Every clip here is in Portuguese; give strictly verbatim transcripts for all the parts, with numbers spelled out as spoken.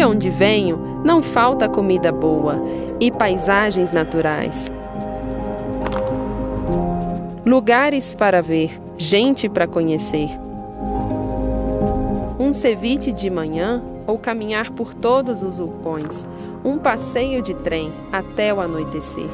onde venho, não falta comida boa e paisagens naturais. Lugares para ver, gente para conhecer. Um ceviche de manhã ou caminhar por todos os vulcões. Um passeio de trem até o anoitecer.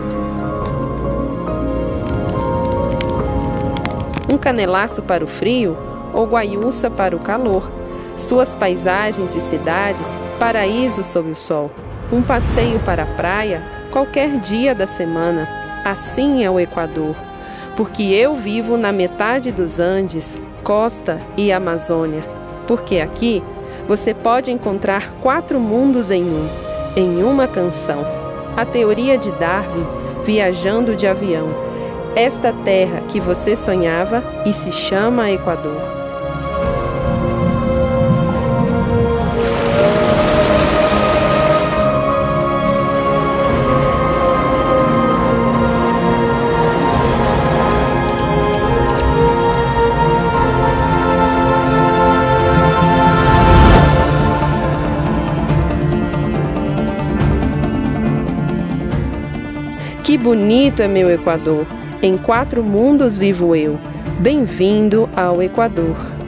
Um canelaço para o frio ou guaiúça para o calor. Suas paisagens e cidades, paraíso sob o sol. Um passeio para a praia, qualquer dia da semana. Assim é o Equador, porque eu vivo na metade dos Andes, costa e Amazônia. Porque aqui você pode encontrar quatro mundos em um, em uma canção. A teoria de Darwin, viajando de avião. Esta terra que você sonhava e se chama Equador. Que bonito é meu Equador, em quatro mundos vivo eu. Bem-vindo ao Equador.